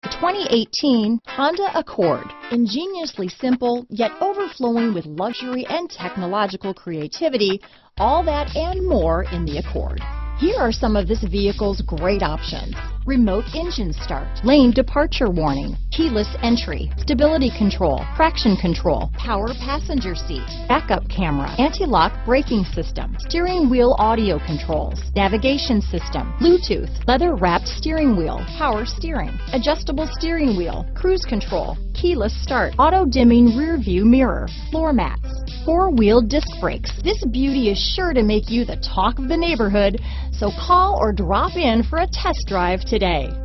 2018 Honda Accord. Ingeniously simple, yet overflowing with luxury and technological creativity, all that and more in the Accord. Here are some of this vehicle's great options: remote engine start, lane departure warning, keyless entry, stability control, traction control, power passenger seat, backup camera, anti-lock braking system, steering wheel audio controls, navigation system, Bluetooth, leather-wrapped steering wheel, power steering, adjustable steering wheel, cruise control, keyless start, auto-dimming rear view mirror, floor mats, four-wheel disc brakes. This beauty is sure to make you the talk of the neighborhood, so call or drop in for a test drive today.